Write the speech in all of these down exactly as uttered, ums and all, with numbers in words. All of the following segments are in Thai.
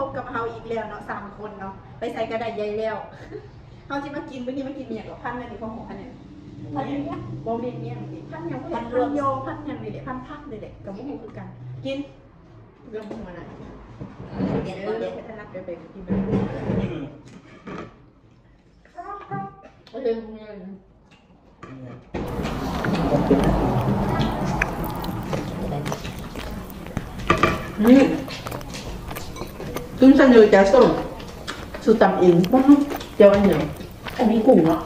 บกับเฮาอีกแล้วเนาะสามคนเนาะไปใส่กระดาษใหญ่แล้วเฮาจะมากินเมื่อกี้มากินเนี่ยกับพันนั่นนี่ของของพันเนี่ยพันเนี่ยโบเมียเนี่ยพันยังพันรวมโยพันยังเลยเด็กพันพักเลยเด็กกับมุ้งคือกันกินเรื่องมุ้งมาหน่อยเดี๋ยวเดี๋ยวจะนัดไปไปกินไปเรื่องมุ้งเนี่ยนี่กุ้งเสนอจะส่งสูตรตำเองบ้างเจ้าอันเหนียวอันนี้กุ้งเนาะ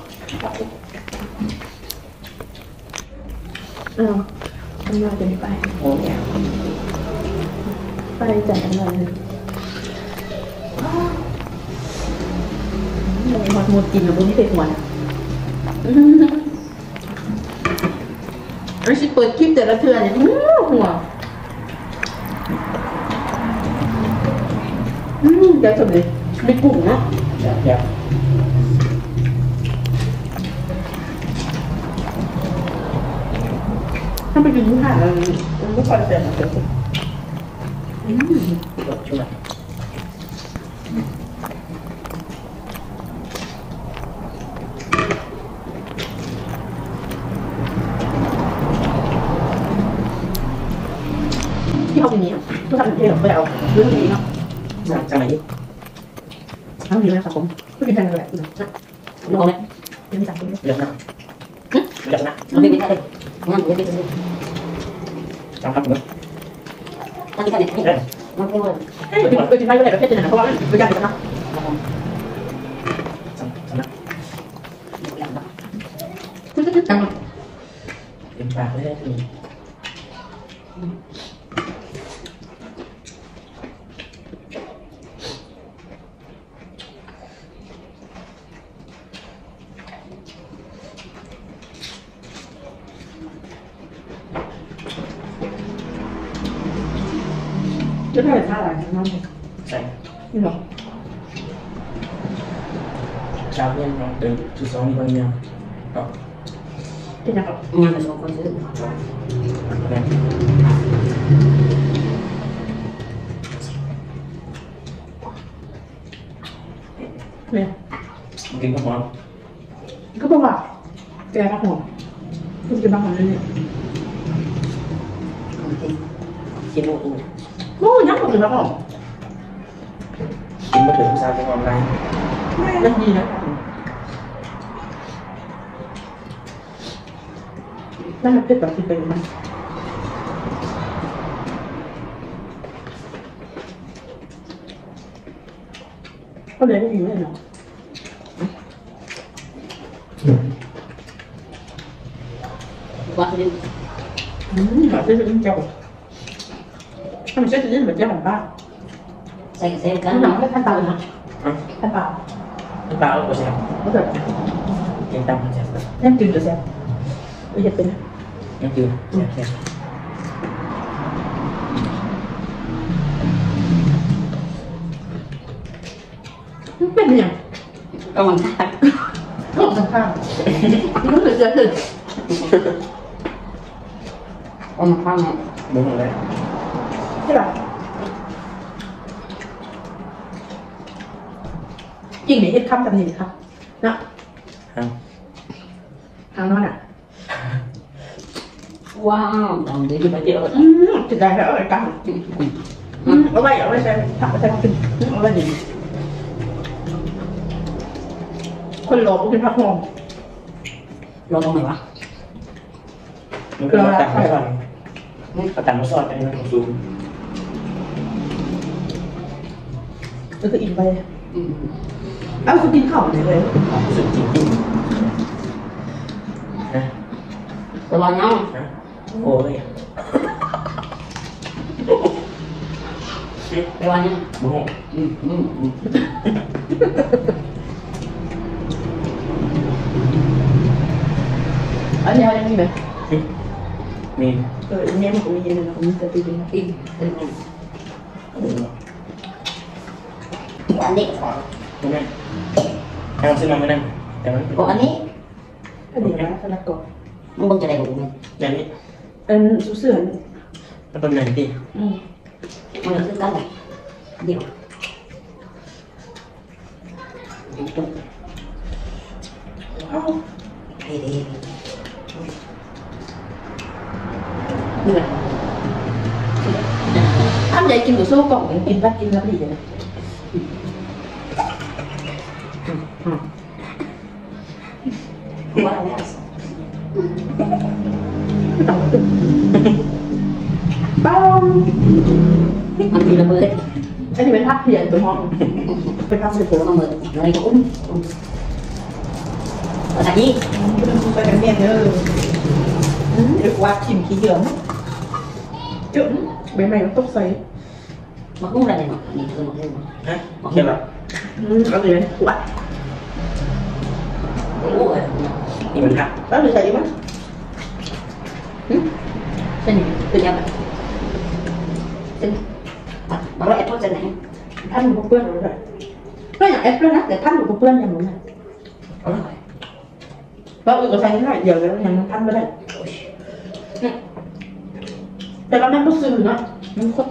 อ้าวทำงานเป็นไปโอ้ยไปจัดทำงานเลยมีหมดหมดกินกับพวกนี้เผ็ดหวานไอ้ชิเปิดคลิปแต่ละเทือนเนี่ยหัวอืมเดี๋ยวจบเลยไม่กุ้งนะเดี๋ยวเดี๋ยวถ้าไปกินที่ห้างมันไม่ค่อยเสียนะเดี๋ยวอืมรสช่วยที่เขาเป็นนี้ทุกท่านที่เราไปเอาเรื่องนี้เนาะจังไหนเอาอยู่แล้วครับผมก็กินกันเลยดูเอาไหมยังไม่สั่งเลยเดี๋ยวนะเดี๋ยวนะมันไม่เป็นอะไรงั้นเดี๋ยวไปดูจังครับผมตั้งที่ท่านเนี่ยมันเป็นอะไรเฮ้ยไปกินไปก็ได้ประเภทนั้นเพราะว่าไม่ยากกันนะจังจังนะคุณจะจังเป็นปากไม่ได้ทีจะได้ท่าอะไรนั่นใช่นี่หรอชาวเมียนมาเดินจุดสองมีคนเมียนก็ที่จะกับงานเป็นของคนซื้อเนี่ยกินข้าวหอมก็บอกว่าแกข้าวหอมคุณกินข้าวหอมเลยเนี่ยกินหมดเลยโอ้ยนักหมดเลยครับผมกินมาถึงซาเป็นออนไลน์ไม่ดีนะน่าจะเป็นแบบที่เป็นมั้ยก็เลยไม่ดีเลยเนาะว่าที่อืมแบบที่เป็นเจ้าทำไมใช่จะเล่นเหมือนเจ้าของบ้านใส่ใส่กันหนังไม่ขั้นตาเลยนะขั้นเปล่าขั้นเปล่าก็ใช่ก็แบบยังตามมันใช่ยังจืดจะแซ่บไม่เห็นเป็นยังจืดแซ่บแซ่บเป็นยังกำลังข้างกำลังข้างรู้สึกจะถึงกำลังข้างมึงอะไรใช่ป่ะจริงเนี่ยเฮ็ดคำแบบนี้ครับนะทางนั้นอ่ะว้าวลองดูไปเดียวอืมจะได้แล้วอะไรกันอืมเอาไว้เอาไว้ใช้ถักไปใช้กินเอาไว้ดีคนหลอกก็เป็นพักหอมรอตรงไหนวะมันก็ตัดไม่ซ่อนก็ตัดไม่ซ่อนไปในนั้นของซูมก็คืออิ่มไปเอ้าคุณกินข้าวไหนเลยรู้สึกจริงจริงนะระวังนะโอ้ยระวังนะบุ้งอืมอืมอืมอันนี้ยังมีไหมมีเอออันนี้มันก็มีเยอะนะผมจะตีเป็นอีกอันนี้ไม่แม่ให้เราซื้อมาไม่นั่งแต่มันก็อันนี้อันนี้นะสลัดก่อนมันบังจะได้ของมันแบบนี้อันสุเสือนมันเป็นแบบนี้อืมมันซื้อกันเดียว hay đi Được. Ăn vậy kim của số còn kim bát kim lắm gì vậy? quá là Bao ăn thì là mười cái này bên thấp thì tụi họ bên thấp thì tụi nó mười này cũng ở tại gì ไปกันเนี่ยเด้อเดี๋ยวว่าชิมขี้เหลืองจุ๊บใบไม้มันตกใส่ mà cũng là này mà nhìn tôi một thêm hả xem nào có gì đấy quạt ủa nhìn mình hả đó đượcใส่มั้ย xin tôi chào bạn xin bảo là em thôi xin này ท่านหนูเพื่อนเลยก็อย่างเอฟด้วยนะแต่ท่านหนูเพื่อนอย่างหนูเนี่ยเพราะอื่นก็ใส่ได้เดี๋ยวแล้วอย่างท่านไม่ได้แต่เรานั่งก็ซื้อเนาะมันครบ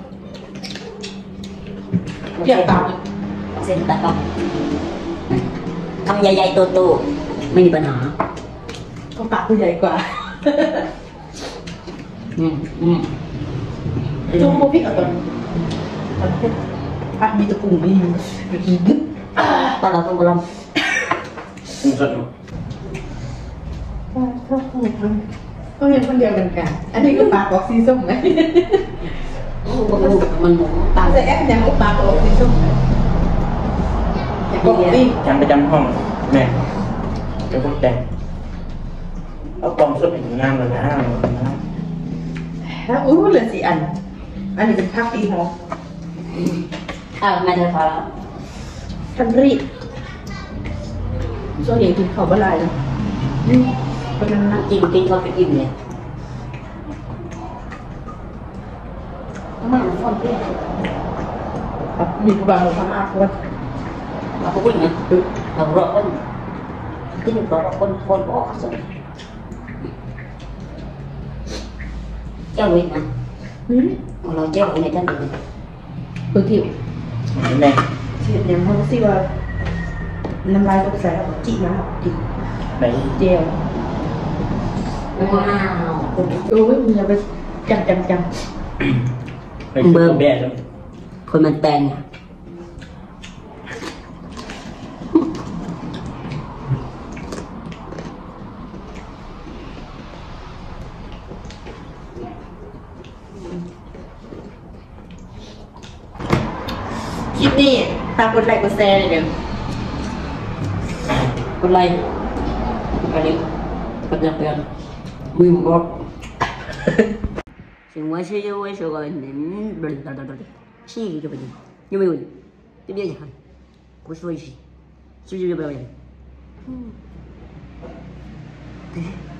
เกี่ยวกับ xin tạ con không dày dày tô tôไม่มีปัญหาก็ปากกูใหญ่กว่าอืมอืมจุ่มพวกพริกเอาตอนตอนเผ็ดปากมีตะกุ่มดีดึ๊ดตอนเราต้องกลม không giận ก็เห็นคนเดียวกันกันอันนี้ก็ปากออกสีส้มไหมมันหมูตาตามมแต่แอปยังก็ปากออกสีส้มอย่างนี้ดี chămไปจำห้องแม่เดี๋ยวพวกแดงเอากองสุดถึงงานเลยนะแล้วอู้เหลือสี่อัน อันนี้เป็นภาคตีหออ่าไม่ได้พอแล้วทันรีดส่วนใหญ่กินข้าวบะลายนะเป็นนั่นนะกินกินเขาไปกินเลยมันฟอนเปี้ยมีบางคนอาคนเราก็วิ่งนะเรารอคนที่นี่รอคนคนบอกเขาสิเจ้าวิ่งนะเราเจ้าวิ่งในชั้นหนึ่งคือผิวแม่ฉีดอย่างมันสิว่าน้ำลายตกใส่แล้วจีมากินไหนเจลว้าวโอ้ยมึงอย่าไปจังจังจังไปเบิ่มแม่เลยคนมันแปลงคลิปนี้ตามกดไลค์กดแชร์เลยเดี๋ยวคนไรอันนี้ก็จะเป็นมือบอกสิ่งว่าชื่อว่าชื่อว่าเนี่ยบลาบลาบลาชื่อก็เป็นยังไม่รู้ที่เบี้ยยังกูช่วยสิชื่อจะเป็นอะไร